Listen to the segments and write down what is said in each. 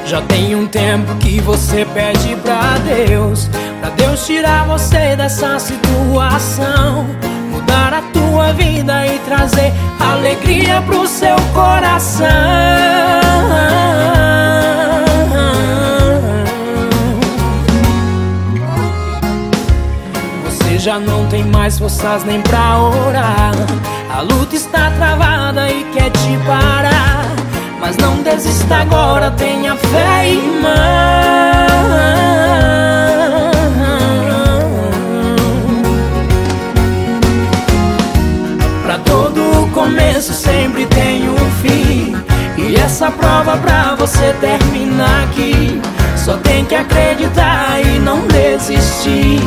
Já tem um tempo que você pede pra Deus tirar você dessa situação, mudar a tua vida e trazer alegria pro seu coração. Você já não tem mais forças nem pra orar, a luta está travada e quer te parar. Mas não desista agora, tenha fé, irmão. Pra todo começo sempre tem um fim, e essa prova pra você terminar aqui, só tem que acreditar e não desistir.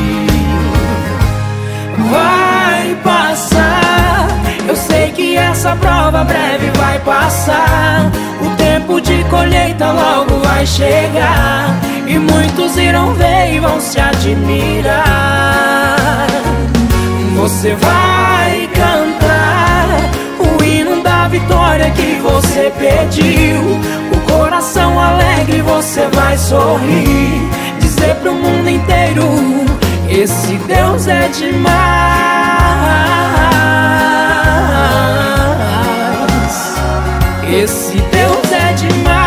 Vai passar, eu sei que essa prova breve vai passar. O tempo de colheita logo vai chegar, e muitos irão ver e vão se admirar. Você vai cantar o hino da vitória que você pediu. O coração alegre você vai sorrir, dizer pro mundo inteiro: esse Deus é demais. Esse Deus é demais.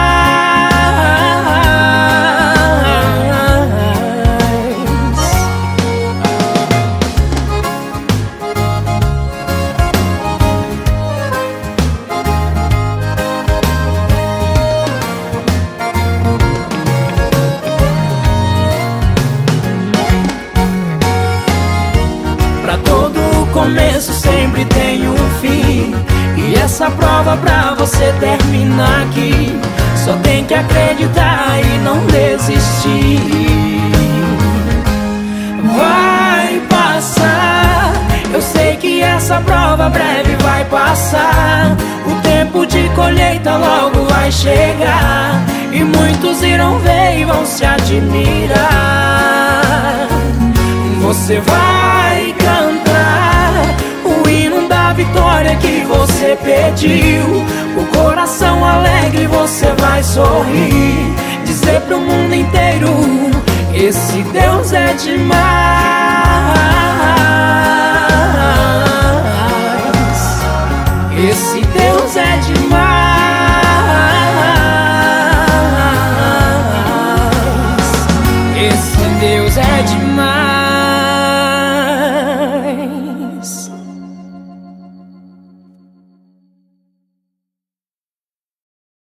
Pra todo começo sempre tem um fim, e essa prova pra você terminar aqui, só tem que acreditar e não desistir. Vai passar, eu sei que essa prova breve vai passar. O tempo de colheita logo vai chegar, e muitos irão ver e vão se admirar. Você vai cantar o hino da vitória que você pediu. O coração alegre você vai sorrir, dizer pro mundo inteiro: esse Deus é demais. Esse Deus é demais.